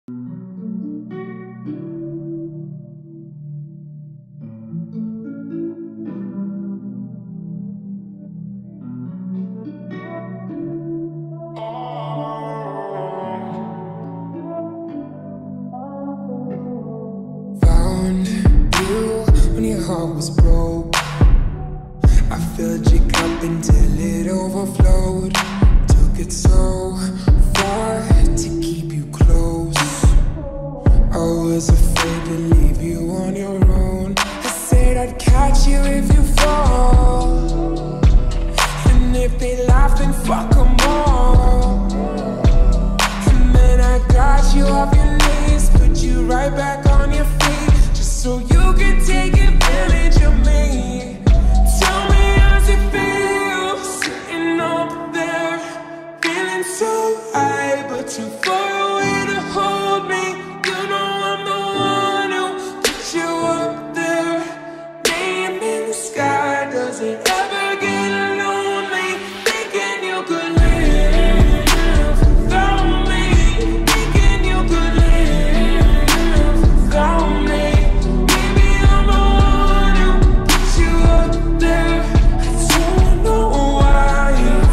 Found you when your heart was broke. I filled your cup until it overflowed. Took it so far to keep you close. I was afraid to leave you on your own. I said I'd catch you if you fall, and if they laugh then fuck 'em all. And then I got you off your knees, put you right back on your feet, just so you could take advantage of me. Tell me how's it feel, sitting up there, feeling so high but too far away to hold me. You know I'm the one who put you up there. Name in the sky, does it ever get lonely? Thinking you could live without me, thinking you could live without me. Maybe I'm the one who put you up there. I don't know why.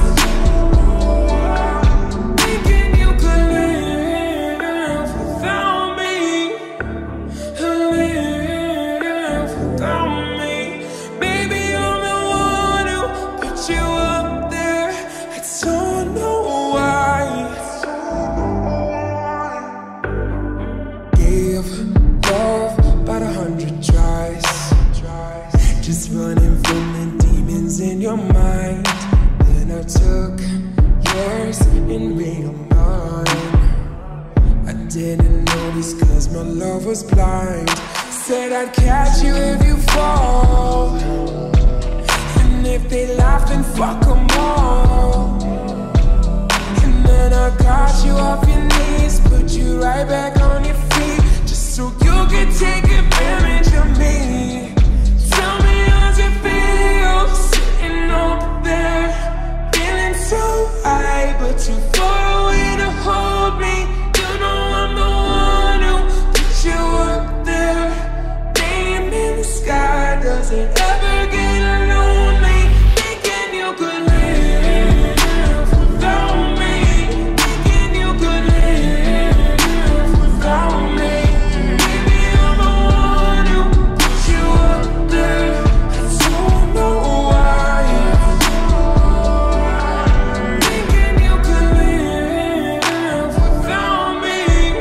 Thinking you could live without me, live without me. Maybe I'm the one who put you up there. I don't know why. Gave love about 100 tries, just running from the demons in your mind. Then I took yours and made them mine. I didn't notice cause my love was blind. Said I'd catch you if you fall, and if they laugh then fuck 'em all. And then I got you off your knees, put you right back on your feet, just so you could take advantage of me. Tell me how's it feel, sitting up there, feeling so high but too far away to hold me. You know I'm the one who put you up there. Name in the sky, does it ever get lonely? Thinking you could live without me, thinking you could live without me. Maybe I'm the one who put you up there. I don't know why. Thinking you could live without me,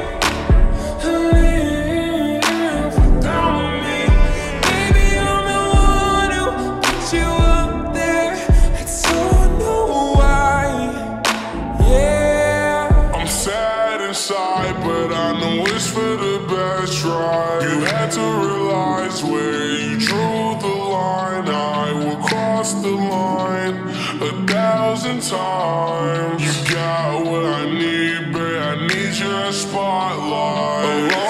live without me. Maybe I'm the one who put you up there. I don't know why. Yeah. I'm sad inside, but I know it's for the best, right? You had to realize where you drew the line. I will cross the line 1,000 times. You got what I need, babe, I need your spotlight.